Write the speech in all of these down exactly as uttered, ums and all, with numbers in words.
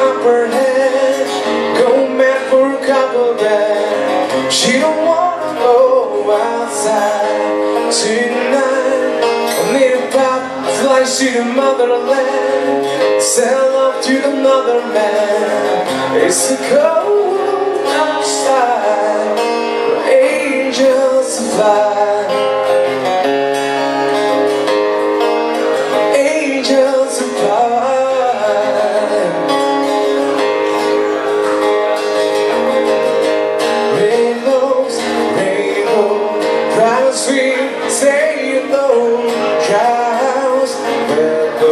upper hand, go mad for a couple grand. She don't wanna go outside tonight. I need a pop, fly to the motherland, sell off to another man. It's a cold outside, where angels fly. Sweet, say no, cows will go.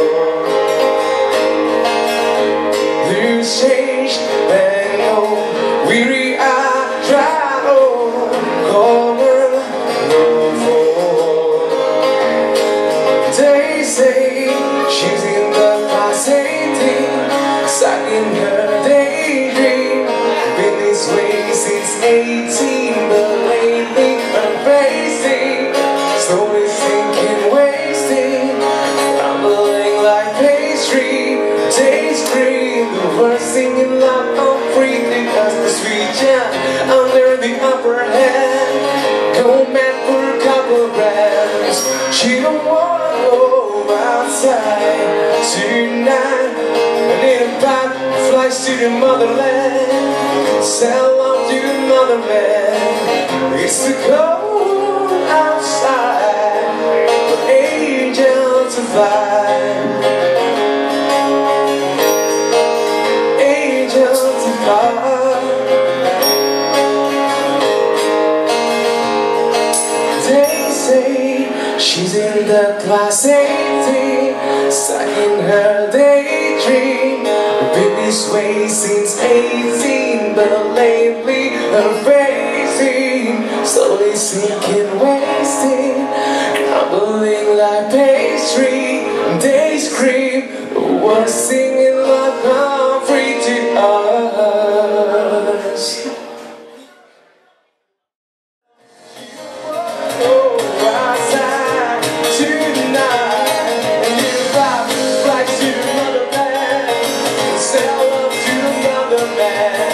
Lose change, then go. Weary I try on, corner no more. They say she's in the past eighteen, stuck in her daydream. Been this way since eighteen, but lately her facing, slowly sinking, wasting, crumbling like pastry. Days green, the worst thing in life, I'm free because the sweet jam under the upper hand, go mad for a couple brands. She don't wanna go outside tonight. I need a pack, flies to the motherland, sell off to another man. It's the cold outside, for angels to fly. Angels to fly. They say she's in the class eighteen, stuck in her daydream. Been this way since eighteen, but lately her facing, slowly sinking, wasting, crumbling like pastry. They scream, the worst thing in life, I'm free to us. Go outside tonight, and you vibe like to another man, sell up to another man.